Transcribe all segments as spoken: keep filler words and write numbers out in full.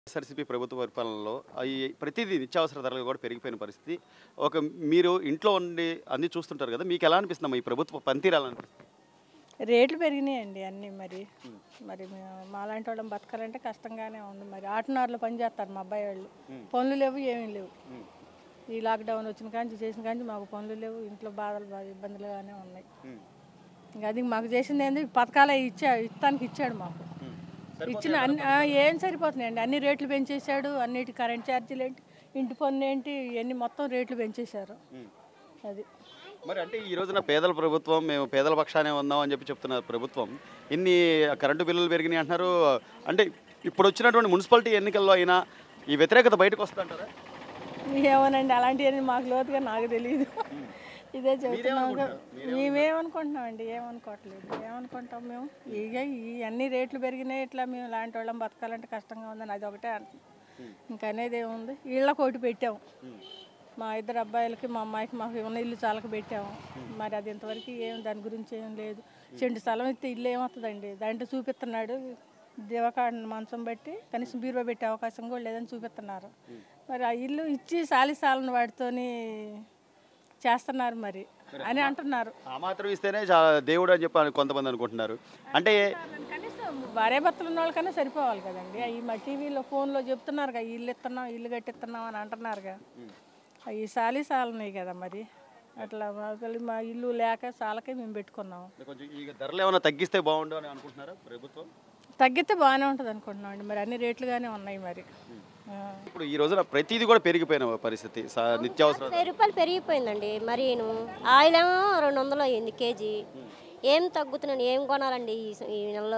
SRCP ప్రభుత్వ పరిపాలనలో అవి ప్రతిదీ నిత్యావసర ధరలు కూడా పెరిగిపోయిన పరిస్థితి. ఒక మీరు ఇంట్లో ఉండి అన్నీ చూస్తుంటారు కదా, మీకు ఎలా అనిపిస్తుందమ్మా ఈ ప్రభుత్వ పనితీరు ఎలా అనిపిస్తుంది? రేట్లు పెరిగినాయండి అన్నీ. మరి మరి మాలాంటి వాళ్ళం బతకాలంటే కష్టంగానే ఉంది. మరి ఆటనారులో పని చేస్తారు మా అబ్బాయి వాళ్ళు, పనులు లేవు ఏమీ లేవు. ఈ లాక్డౌన్ వచ్చిన కాంచి చేసిన కాంచి మాకు పనులు లేవు, ఇంట్లో బాధలు బాగా ఇబ్బందులుగానే ఉన్నాయి. ఇంకా అది మాకు చేసింది ఏంది, పథకాలే ఇచ్చా ఇస్తానికి ఇచ్చాడు మాకు. ఇచ్చిన అన్ని ఏం సరిపోతున్నాయండి, అన్ని రేట్లు పెంచేశాడు. అన్నిటి కరెంట్ ఛార్జీలు ఏంటి, ఇంటి పన్ను ఏంటి, ఇవన్నీ మొత్తం రేట్లు పెంచేశారు. అది మరి అంటే ఈ రోజున పేదల ప్రభుత్వం, మేము పేదల పక్షానే ఉన్నాం అని చెప్పి చెప్తున్నారు ప్రభుత్వం. ఇన్ని కరెంటు బిల్లులు పెరిగినాయి అంటున్నారు. అంటే ఇప్పుడు వచ్చినటువంటి మున్సిపాలిటీ ఎన్నికల్లో అయినా ఈ వ్యతిరేకత బయటకు వస్తుంటారా? ఏమోనండి, అలాంటివన్నీ మాకు లోతుగా నాకు తెలియదు. ఇదే చెబుతున్నాం. మేమేమనుకుంటున్నామండి, ఏమనుకోవట్లేదు. ఏమనుకుంటాం మేము, ఇక ఈ అన్ని రేట్లు పెరిగినాయి, ఇట్లా మేము లాంటి వాళ్ళం బతకాలంటే కష్టంగా ఉందని అది ఒకటే అంటున్నాం. ఇంకా అనేది ఏముంది, ఇళ్ళకి ఒకటి పెట్టాము. మా ఇద్దరు అబ్బాయిలకి మా అమ్మాయికి మాకు ఉన్న ఇల్లు చాలక పెట్టాము. మరి అది ఇంతవరకు ఏం దాని గురించి ఏం లేదు. చెండు స్థలం ఇస్తే ఇల్లు ఏమవుతుందండి, దాంట్లో చూపిస్తున్నాడు దేవకాడ మంచం బట్టి కనీసం బీరువా పెట్టే అవకాశం కూడా లేదని చూపిస్తున్నారు. మరి ఆ ఇల్లు ఇచ్చి సాలి సాలని వాటితోని చేస్తున్నారు మరి అని అంటున్నారు. ఆ మాత్రం ఇస్తేనే దేవుడు అని చెప్పి కొంతమంది అనుకుంటున్నారు. అంటే కనీసం భార్యాభర్తలు ఉన్న వాళ్ళకన్నా సరిపోవాలి కదండి. ఈ మా టీవీలో ఫోన్లో చెప్తున్నారుగా, ఇల్లు ఇస్తున్నాం ఇల్లు కట్టిస్తున్నాం అని అంటున్నారుగా. అవి సాలి సాలన్నాయి కదా మరి. అట్లా మా ఇల్లు లేక సాలకే మేము పెట్టుకున్నాం. కొంచెం ఈ ధరలు ఏమైనా తగ్గిస్తే బాగుండు అని అనుకుంటున్నారా ప్రభుత్వం? తగ్గితే బాగానే ఉంటుంది అనుకుంటున్నాం అండి. మరి అన్ని రేట్లుగానే ఉన్నాయి మరి. ఇప్పుడు ఈ రోజున ప్రతిదీ కూడా పెరిగిపోయిన పరిస్థితి, నిత్యావసర వెయ్యి రూపాయలు పెరిగిపోయిందండి. మరీను ఆయిల్ ఏమో రెండు వందలు అయ్యింది కేజీ. ఏం తగ్గుతున్నాను, ఏం కొనాలండి ఈ నెలలో?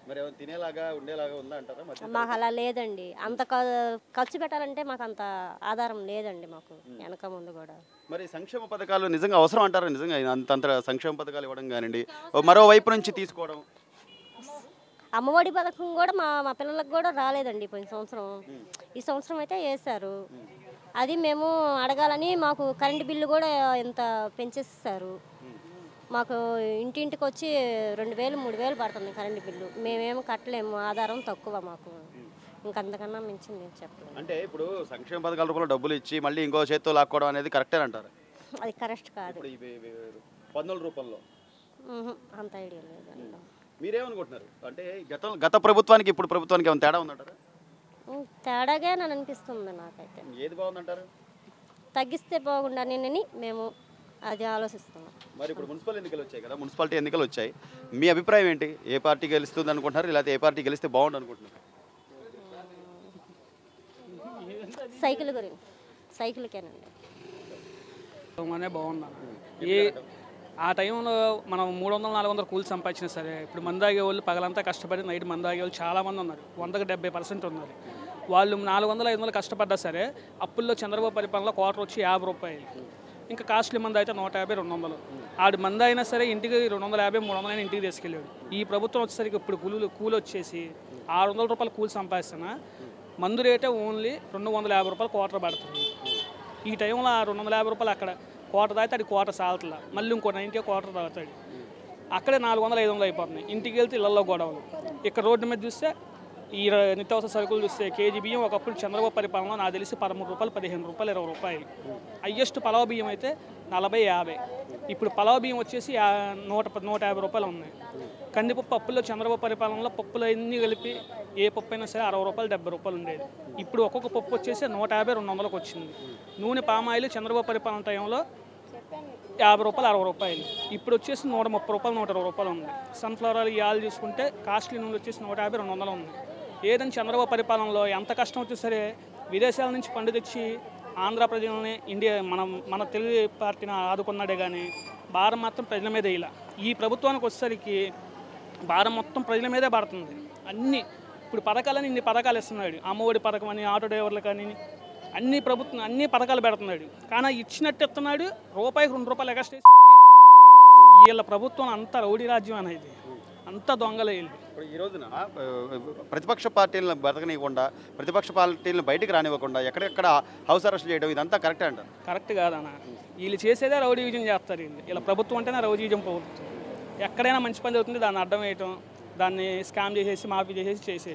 మాకు అలా లేదండి. అంత ఖర్చు పెట్టాలంటే మాకు అంత ఆధారం లేదండి మాకు వెనక ముందు కూడా. మరి సంక్షేమ పథకాలు నిజంగా అవసరం అంటారా? నిజంగా అంతంత సంక్షేమ పథకాలు ఇవ్వడం కానివ్వండి, మరో వైపు నుంచి తీసుకోవడం. అమ్మఒడి పథకం కూడా మా మా పిల్లలకు కూడా రాలేదండి పోయిన సంవత్సరం. ఈ సంవత్సరం అయితే వేశారు. అది మేము అడగాలని మాకు కరెంటు బిల్లు కూడా ఇంత పెంచేస్తారు. మాకు ఇంటింటికి వచ్చి రెండు వేలు మూడు వేలు పడుతుంది కరెంటు బిల్లు. మేమేమో కట్టలేము, ఆధారం తక్కువ మాకు. ఇంకంతకన్నా మించింది చెప్పలేదు. అంటే ఇప్పుడు సంక్షేమ పథకాల రూపంలో డబ్బులు ఇచ్చి మళ్ళీ ఇంకో చేత్తో లాక్కోవడం అనేది కరెక్టే అంటారు? అది కరెక్ట్ కాదు. పన్నుల రూపంలో అంత ఐడియా లేదండి. మీరేమనుకుంటున్నారు? అంటే గత గత ప్రభుత్వానికి ఇప్పుడు ప్రభుత్వానికి ఏమైనా తేడా ఉందంటారా? తేడాగా నన్ను అనిపిస్తుంది నాకైతే. ఏది బాగుందంటారు? తగ్గిస్తే బాగుండని మేము అది ఆలోచిస్తున్నాం. మరి ఇప్పుడు మున్సిపల్ ఎన్నికలు వచ్చాయి కదా, మున్సిపాలిటీ ఎన్నికలు వచ్చాయి. మీ అభిప్రాయం ఏంటి? ఏ పార్టీ గెలుస్తుంది అనుకుంటున్నారు, లేకపోతే ఏ పార్టీ గెలిస్తే బాగుండు అనుకుంటున్నారు? సైకిల్ గురించి సైకిల్కేనండి. బాగున్నా ఏ ఆ టైంలో మనం మూడు వందలు నాలుగు వందలు కూలి సంపాదించినా సరే, ఇప్పుడు మందాగే వాళ్ళు పగలంతా కష్టపడి నైట్ మందాగే వాళ్ళు చాలామంది ఉన్నారు. వందకు డెబ్బై పర్సెంట్ ఉన్నారు. వాళ్ళు నాలుగు వందలు ఐదు వందలు కష్టపడ్డా సరే అప్పుల్లో చంద్రబాబు పరిపాలనలో క్వార్టర్ వచ్చి యాభై రూపాయలు. ఇంకా కాస్ట్లీ మంది అయితే నూట యాభై రెండు వందలు. ఆడు మంది అయినా సరే ఇంటికి రెండు వందల యాభై మూడు వందలైనా ఇంటికి తీసుకెళ్ళాడు. ఈ ప్రభుత్వం వచ్చేసరికి ఇప్పుడు కూలీలు కూలి వచ్చేసి ఆరు వందల రూపాయలు కూలి సంపాదిస్తున్నా మందు రేటే ఓన్లీ రెండు వందల యాభై రూపాయలు క్వార్టర్ పడుతుంది. ఈ టైంలో ఆ రెండు వందల యాభై రూపాయలు అక్కడ క్వార్టర్ తాగితే అది క్వార్టర్ సాల్తలా, మళ్ళీ ఇంకో నైన్టీ క్వార్టర్ తాగుతాడు. అక్కడే నాలుగు వందలు ఐదు వందలు అయిపోతున్నాయి. ఇంటికి వెళ్తే ఇళ్లలో గొడవలు. ఇక్కడ రోడ్డు మీద చూస్తే ఈ నిత్యావసర సరుకులు చూస్తే కేజీ బియ్యం ఒకప్పుడు చంద్రబాబు పరిపాలనలో నాకు తెలిసి పదమూడు రూపాయలు పదిహేను రూపాయలు ఇరవై రూపాయలు. హయ్యెస్ట్ పలావ్ బియ్యం అయితే నలభై యాభై. ఇప్పుడు పలావ్ బియ్యం వచ్చేసి నూట నూట యాభై రూపాయలు ఉన్నాయి. కందిపప్పు పప్పుల్లో చంద్రబాబు పరిపాలనలో పప్పులు అన్నీ కలిపి ఏ పప్పు అయినా సరే అరవై రూపాయలు డెబ్బై రూపాయలు ఉండేది. ఇప్పుడు ఒక్కొక్క పప్పు వచ్చేసి నూట యాభై రెండు వందలకు వచ్చింది. నూనె పామాయిల్ చంద్రబాబు పరిపాలన టైంలో యాభై రూపాయలు అరవై రూపాయలు. ఇప్పుడు వచ్చేసి నూట ముప్పై రూపాయలు నూట ఇరవై రూపాయలు ఉంది. సన్ఫ్లవర్ ఆయిల్ ఇవాళ చూసుకుంటే కాస్ట్లీ నూనె వచ్చేసి నూట యాభై రెండు వందలు ఉంది. ఏదైనా చంద్రబాబు పరిపాలనలో ఎంత కష్టం వచ్చి సరే విదేశాల నుంచి పండు తెచ్చి ఆంధ్ర ప్రజలని ఇండియా మనం మన తెలుగు పార్టీని ఆదుకున్నాడే కానీ భారం మాత్రం ప్రజల మీదే. ఇలా ఈ ప్రభుత్వానికి వచ్చేసరికి భారం మొత్తం ప్రజల మీదే పడుతుంది. అన్నీ ఇప్పుడు పథకాలని ఇన్ని పథకాలు ఇస్తున్నాడు. అమ్మఒడి పథకం అని, ఆటో డ్రైవర్లు కానీ అన్ని ప్రభుత్వం అన్ని పథకాలు పెడుతున్నాడు. కానీ ఇచ్చినట్టు ఇస్తున్నాడు, రూపాయికి రెండు రూపాయలు ఎక్స్ట్రా వీళ్ళ ప్రభుత్వం అంతా రౌడీ రాజ్యం అనేది, అంతా దొంగలే. ఇప్పుడు ఈ రోజున ప్రతిపక్ష పార్టీలను బతకనివ్వకుండా, ప్రతిపక్ష పార్టీలను బయటకు రానివ్వకుండా ఎక్కడెక్కడ హౌస్ అరెస్ట్ చేయడం ఇదంతా కరెక్టే అంటారు? కరెక్ట్ కాదన్న. వీళ్ళు చేసేదే రౌడీ విజయం చేస్తారు. వీళ్ళు ఇలా ప్రభుత్వం అంటేనే రౌడీ విజయం ప్రభుత్వం. ఎక్కడైనా మంచి పని అవుతుంది దాన్ని అడ్డం వేయటం, దాన్ని స్కామ్ చేసేసి మాఫీ చేసేసి చేసేయటం.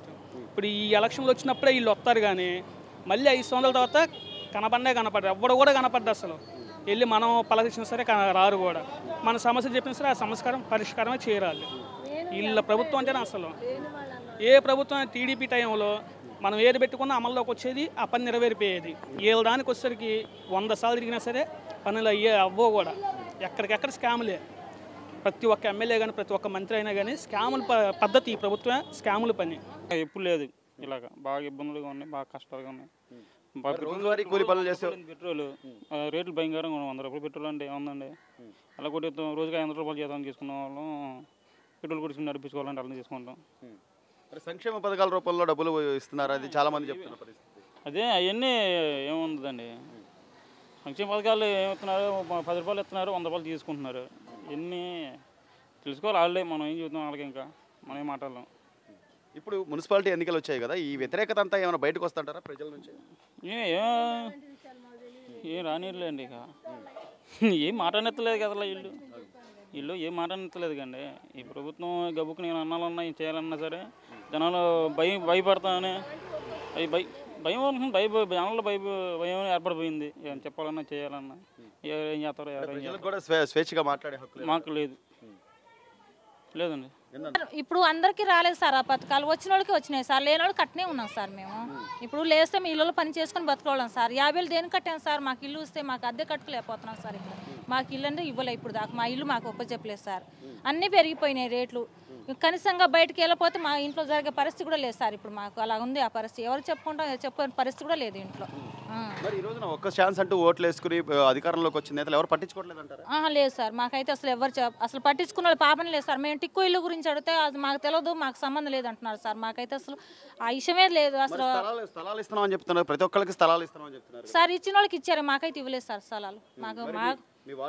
ఇప్పుడు ఈ ఎలక్షన్లు వచ్చినప్పుడే వీళ్ళు వస్తారు కానీ మళ్ళీ ఐదు సంవత్సరాల తర్వాత కనపడే కనపడ్డారు, ఎవ్వడు కూడా కనపడ్డా అసలు. వెళ్ళి మనం పలకరించినా సరే రారు కూడా, మన సమస్యలు చెప్పినా సరే ఆ సంస్కారం పరిష్కారమే చేయరాలి. వీళ్ళ ప్రభుత్వం అంటేనే అసలు ఏ ప్రభుత్వం టీడీపీ టైంలో మనం ఏది పెట్టుకున్నా అమల్లోకి వచ్చేది, ఆ పని నెరవేరిపోయేది. వీళ్ళ దానికి వచ్చేసరికి వంద సార్లు తిరిగినా సరే పనులు అయ్యే అవ్వో కూడా. ఎక్కడికెక్కడ స్కాములే, ప్రతి ఒక్క ఎమ్మెల్యే కానీ ప్రతి ఒక్క మంత్రి అయినా కానీ స్కాముల పద్ధతి ఈ ప్రభుత్వమే, స్కాముల పని ఎప్పుడు లేదు. ఇలాగ బాగా ఇబ్బందులుగా ఉన్నాయి, బాగా కష్టాలుగా ఉన్నాయి. రోజువారీ కూలి పనులు చేస్తే పెట్రోల్ రేట్లు భయంకరంగా ఉన్నాయి. వంద రూపాయలు పెట్రోల్ అంటే ఏముందండి, అలా కొట్టి రోజుకి ఐదు వందల రూపాయలు జీతం తీసుకున్న వాళ్ళం పెట్రోల్ కొట్టుకుని నడిపించుకోవాలంటే అలా తీసుకుంటాం. మరి సంక్షేమ పథకాల రూపంలో డబ్బులు ఇస్తున్నారు, అది చాలా మంది చెప్తున్న పరిస్థితి. అదే అవన్నీ ఏముందండి, సంక్షేమ పథకాలు ఏమిస్తున్నారు, పది రూపాయలు ఇస్తున్నారు, వంద రూపాయలు తీసుకుంటున్నారు. ఎన్ని తెలుసుకోవాలి వాళ్ళే, మనం ఏం చెబుతున్నాం వాళ్ళకి, ఇంకా మనం ఏం మాట్లాడలేం. ఇప్పుడు మున్సిపాలిటీ ఎన్నికలు వచ్చాయి కదా, ఈ వ్యతిరేకత అంతా ఏమైనా బయటకు వస్తుంటారా ప్రజల నుంచి? ఏ ఏం రానిర్లేండి, ఇక ఏం మాట్లాడనెత్తలేదు కదా ఇల్లు ఇల్లు ఏం మాట్లాడనెత్తలేదు కండి. ఈ ప్రభుత్వం గబుక్కు నేను అన్నాలన్నా ఏం చేయాలన్నా సరే జనాలు భయం భయపడతానని, అవి భయ భయం అవుతుంది, భయ జనాల్లో భయ భయం ఏర్పడిపోయింది. ఏం చెప్పాలన్నా చేయాలన్నా ఏం చేస్తారో ఎవరు కూడా స్వేచ్ఛగా మాట్లాడే హక్కు మాకు లేదు లేదండి. ఇప్పుడు అందరికీ రాలేదు సార్ ఆ పథకాలు, వచ్చిన వాళ్ళకి వచ్చినాయి సార్, లేని వాళ్ళు కట్టనే ఉన్నాం సార్ మేము. ఇప్పుడు లేస్తే మీ ఇళ్ళలో పని చేసుకొని బతుకోవడం సార్. యాభైలు దేనికి కట్టాం సార్, మాకు ఇల్లు వస్తే మాకు అద్దె కట్టుకోలేకపోతున్నాం సార్. ఇప్పుడు మాకు ఇల్లు అంటే ఇవ్వలే ఇప్పుడు దాకా, మా ఇల్లు మాకు ఒప్పచెప్పలేదు సార్. అన్నీ పెరిగిపోయినాయి రేట్లు, కనీసంగా బయటకు వెళ్ళిపోతే మా ఇంట్లో జరిగే పరిస్థితి కూడా లేదు సార్. ఇప్పుడు మాకు అలా ఉంది ఆ పరిస్థితి, ఎవరు చెప్పుకుంటాం చెప్పే పరిస్థితి కూడా లేదు ఇంట్లో. మరి ఈ రోజున ఒక్క ఛాన్స్ అంటూ ఓట్లు వేసుకుని అధికారంలోకి వచ్చిన నేతలు ఎవరు పట్టించుకోవట్లేదు అంటారా? లేదు సార్, మాకైతే అసలు ఎవరు అసలు పట్టించుకున్న వాళ్ళు పాపం లేదు సార్. మేము టిక్కు ఇల్లు గురించి అడిగితే అది మాకు తెలియదు, మాకు సంబంధం లేదు అంటున్నారు సార్. మాకైతే అసలు ఆ విషయమే లేదు అసలు. స్థలాలు ఇస్తున్నామని చెప్తున్నారు, ప్రతి ఒక్కరికి స్థలాలు ఇస్తున్నామని చెప్తున్నారు సార్. ఇచ్చిన వాళ్ళకి ఇచ్చారు, మాకైతే ఇవ్వలేదు సార్ స్థలాలు. మాకు మాకు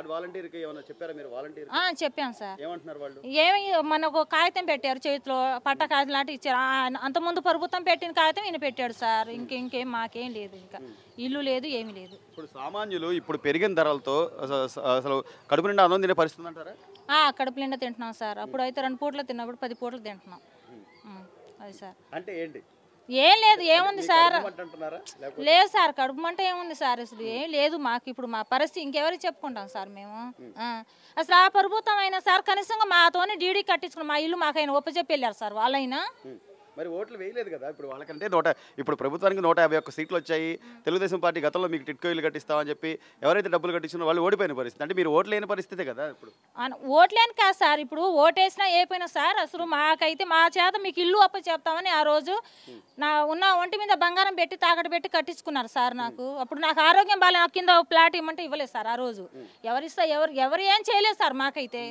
చెప్పాను సార్. ఏమి మన ఒక కాగితం పెట్టారు చేతిలో, పట్ట కాగితం లాంటి ఇచ్చారు. అంతకుముందు ప్రభుత్వం పెట్టిన కాగితం ఈయన పెట్టాడు సార్. ఇంక ఇంకేం మాకేం లేదు, ఇంకా ఇల్లు లేదు ఏమి లేదు. ఇప్పుడు సామాన్యులు ఇప్పుడు పెరిగిన ధరలతో అసలు కడుపు నిండా అన్నం తినే పరిస్థితి అంటారా? కడుపు నిండా తింటున్నాం సార్. అప్పుడు అయితే రెండు పూటలు తిన్నప్పుడు పది పూటలు తింటున్నాం. అది సార్. అంటే ఏంటి ఏం లేదు, ఏముంది సార్, లేదు సార్ కడుపు మంట ఏముంది సార్, అసలు ఏం లేదు మాకు. ఇప్పుడు మా పరిస్థితి ఇంకెవరికి చెప్పుకుంటాం సార్ మేము. అసలు ఆ ప్రభుత్వం అయినా సార్ కనీసంగా మాతోనే డీడీ కట్టించుకున్నాం, మా ఇల్లు మాకైనా ఒప్పచెప్పి వెళ్ళారు సార్ వాళ్ళైనా. మరి ఓట్లు వేయలేదు కదా ఇప్పుడు వాళ్ళకంటే. నూట ఇప్పుడు ప్రభుత్వానికి నూట యాభై ఒక్క సీట్లు వచ్చాయి. తెలుగుదేశం పార్టీ గతంలో మీకు టిట్కో ఇల్లు కట్టిస్తామని చెప్పి ఎవరైతే డబ్బులు కట్టించినా వాళ్ళు ఓడిపోయిన పరిస్థితి. అంటే మీరు ఓట్లు లేని పరిస్థితే కదా ఇప్పుడు. ఓట్లేని కాదు సార్, ఇప్పుడు ఓటేసినా ఏపోయినా సార్ అసలు మాకైతే మా చేత మీకు ఇల్లు అప్ప చెప్తామని ఆ రోజు నా ఉన్న ఒంటి మీద బంగారం పెట్టి తాకట్టు పెట్టి కట్టించుకున్నారు సార్ నాకు. అప్పుడు నాకు ఆరోగ్యం బాగా, నాకు కింద ప్లాట్ ఇవ్వమంటే ఇవ్వలేదు సార్ ఆ రోజు. ఎవరిస్తా ఎవరు ఎవరు ఏం చేయలేదు సార్ మాకైతే.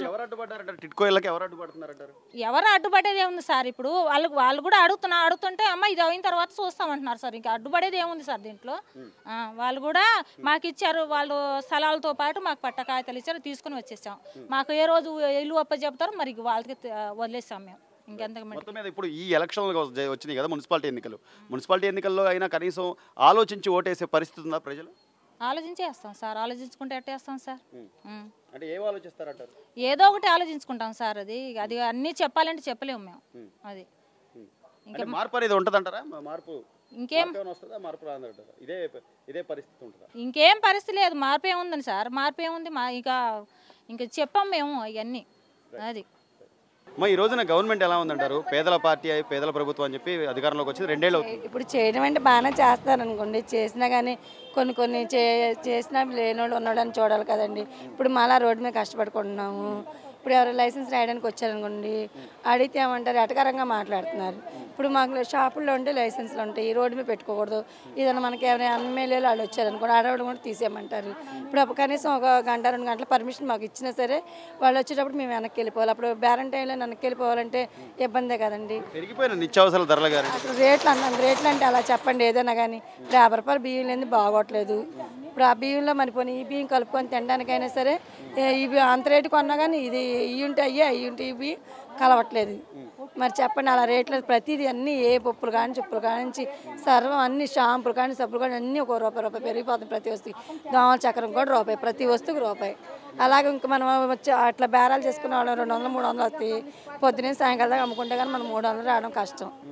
ఎవరు అడ్డుపడేది ఏముంది సార్, ఇప్పుడు వాళ్ళు వాళ్ళు కూడా అడుగుతున్నా అడుగుతుంటే అమ్మ ఇది అయిన తర్వాత చూస్తామంటున్నారు సార్. ఇంకా అడ్డుపడేది ఏముంది సార్ దీంట్లో. వాళ్ళు కూడా మాకు ఇచ్చారు, వాళ్ళు స్థలాలతో పాటు మాకు పట్ట కాగితాలు ఇచ్చారు, తీసుకుని వచ్చేసాం. మాకు ఏ రోజు ఇల్లు అప్ప చెప్తారో మరి వాళ్ళకి వదిలేసాం మేము. మొత్తం మీద ఇప్పుడు ఈ ఎలక్షన్లు వచ్చినాయి కదా, మున్సిపాలిటీ ఎన్నికలు. మున్సిపాలిటీ ఎన్నికల్లో అయినా కనీసం ఆలోచించి ఓటేసే పరిస్థితి ఉందా ప్రజలు? ఆలోచించే వేస్తాం సార్, ఆలోచించుకుంటే ఎట్టే వేస్తాం సార్. అంటే ఏం ఆలోచిస్తారంటారు? ఏదో ఒకటి ఆలోచించుకుంటాం సార్. అది అది అన్నీ చెప్పాలంటే చెప్పలేము మేము. అది ఇంకా మార్పు అనేది ఉంటుందంటారా? మార్పు ఇంకేం ఇదే ఇదే పరిస్థితి ఉంటుందా? ఇంకేం పరిస్థితి లేదు, మార్పు ఏముందని సార్. మార్పు ఏముంది మా ఇంకా ఇంకా చెప్పాం మేము అవన్నీ. అది మా ఈ రోజున గవర్నమెంట్ ఎలా ఉందంటారు? పేదల పార్టీ అయి పేదల ప్రభుత్వం అని చెప్పి అధికారంలోకి వచ్చింది రెండేళ్ళు అవుతుంది. ఇప్పుడు చేయడం అంటే బాగానే చేస్తారు అనుకోండి, చేసినా కానీ కొన్ని కొన్ని చే చేసినా లేనోళ్ళు ఉన్నోళ్ళు అని చూడాలి కదండి. ఇప్పుడు మళ్ళా రోడ్డు మీద కష్టపడుకుంటున్నాము. ఇప్పుడు ఎవరు లైసెన్స్ రాయడానికి వచ్చారనుకోండి, అడిగితే ఏమంటారు ఎటకరంగా మాట్లాడుతున్నారు. ఇప్పుడు మాకు షాపుల్లో ఉంటే లైసెన్స్లు ఉంటాయి, ఈ రోడ్డు మీద పెట్టుకోకూడదు. ఏదైనా మనకి ఎవరైనా ఎమ్మెల్యేలు వాళ్ళు వచ్చారనుకోండి, ఆడవాళ్ళు కూడా తీసేయమంటారు. ఇప్పుడు అప్పుడు కనీసం ఒక గంట రెండు గంటల పర్మిషన్ మాకు ఇచ్చినా సరే వాళ్ళు వచ్చేటప్పుడు మేము వెనక్కి వెళ్ళిపోవాలి. అప్పుడు బేరం టైంలో వెనక్కి వెళ్ళిపోవాలంటే ఇబ్బందే కదండి. పెరిగిపోయిన నిత్యావసరాల ధరలు కానీ అసలు రేట్లు అన్నాం, రేట్లు అంటే అలా చెప్పండి ఏదైనా కానీ. ఇప్పుడు యాభై రూపాయలు బియ్యం లేని బాగోట్లేదు. ఇప్పుడు ఆ బియ్యంలో మరిపోయి ఈ బియ్యం కలుపుకొని తినడానికైనా సరే ఇవి అంత రేటు కొన్నా కానీ ఇది ఇవి ఉంటే అయ్యే అవి ఉంటే ఇవి కలవట్లేదు. మరి చెప్పండి అలా రేట్లు ప్రతిదీ అన్నీ ఏ పప్పులు కానీ చెప్పులు కానీ సర్వం అన్ని షాంపులు కానీ సబ్బులు కానీ అన్నీ ఒక రూపాయి రూపాయి పెరిగిపోతుంది. ప్రతి వస్తువుకి దోమల చక్రం కూడా రూపాయి, ప్రతి వస్తువుకి రూపాయి. అలాగే ఇంకా మనం వచ్చి అట్లా బేరాలు చేసుకునే వాళ్ళం రెండు వందలు మూడు వందలు వస్తాయి. పొద్దున్నే సాయంకాలం దాకా అమ్ముకుంటే కానీ మనం మూడు వందలు రావడం కష్టం.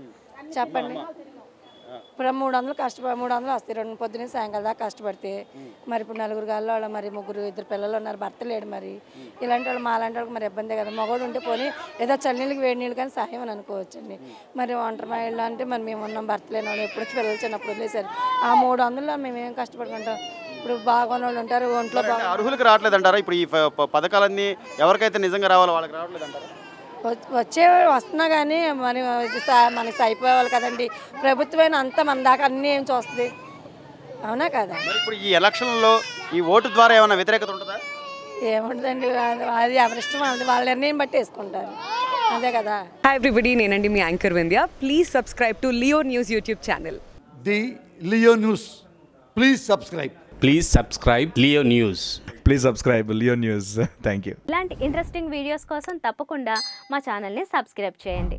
చెప్పండి. ఇప్పుడు మూడు వందలు కష్టపడి మూడు వందలు వస్తాయి రెండు పొద్దున సాయంకాలం దాకా కష్టపడితే మరి ఇప్పుడు నలుగురు గాల్లో వాళ్ళు మరి ముగ్గురు ఇద్దరు పిల్లలు ఉన్నారు, భర్త లేడు. మరి ఇలాంటి వాళ్ళు మా లాంటి వాళ్ళకి మరి ఇబ్బందే కదా. మగవాడు ఉంటే పోనీ ఏదో చల్లనీళ్ళకి వేడి నీళ్ళు కానీ సాయం అని అనుకోవచ్చండి. మరి ఒంటరి మహిళ అంటే మరి మేము ఉన్నాం, భర్త లేని వాళ్ళు ఎప్పుడు పిల్లలు చిన్నప్పుడు వదిలేసారు. ఆ మూడు వందల్లో మేము ఏం కష్టపడుకుంటాం. ఇప్పుడు బాగున్న వాళ్ళు ఉంటారు, ఒంట్లో బాగా అర్హులకు రావట్లేదు అంటారా? ఇప్పుడు ఈ ప- ప- పథకాలన్నీ ఎవరికైతే నిజంగా రావాలో వాళ్ళకి రావట్లేదు అంటారా? వచ్చే వస్తున్నా కానీ మరి మనకి అయిపోవాలి కదండి. ప్రభుత్వమైన అంతా మన దాకా అన్నీ ఏం చూస్తుంది, అవునా కదా? మరి ఇప్పుడు ఈ ఎలక్షన్లో ఈ ఓటు ద్వారా ఏమైనా వ్యతిరేకత ఉంటుందా? ఏముంటుందండి, అది ఎవరిష్టం వాళ్ళది, వాళ్ళ నిర్ణయం బట్టి వేసుకుంటారు, అంతే కదా. హాయ్ ఎవ్రీబడి, నేనండి మీ anchor Vindhya. Please subscribe to Leo News YouTube channel. The Leo News. Please subscribe. Please subscribe Leo News. Please subscribe Leo News. Thank you. ఇలాంటి ఇంట్రెస్టింగ్ వీడియోస్ కోసం తప్పకుండా మా ఛానల్ని సబ్స్క్రైబ్ చేయండి.